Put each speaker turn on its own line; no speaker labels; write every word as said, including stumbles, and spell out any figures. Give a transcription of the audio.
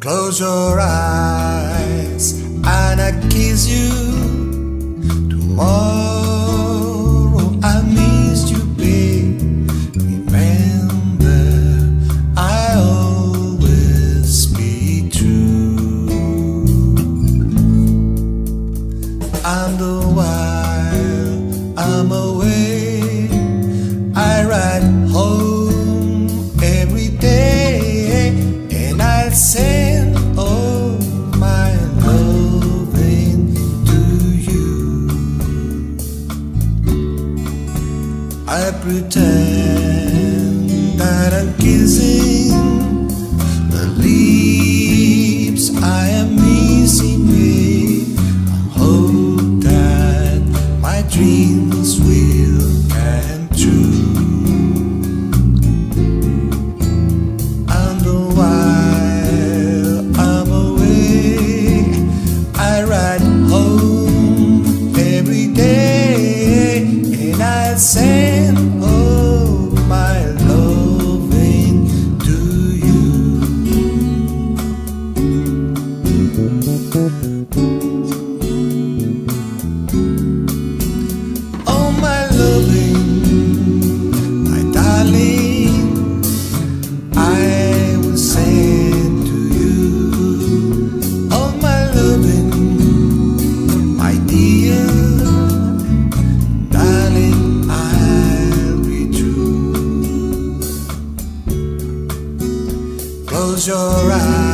Close your eyes and I kiss you. Tomorrow I miss you, babe. Remember, I always be true. And while I'm away, I ride home every day, and I send all my loving to you. I pretend that I'm kissing the lips I am missing, babe. I hope that my dreams will come true. And while I'm away, I ride home every day, and I send all my loving to you. Oh, my loving, my darling, I will send to you. Oh, my loving, my dear, darling, I'll be true. Close your eyes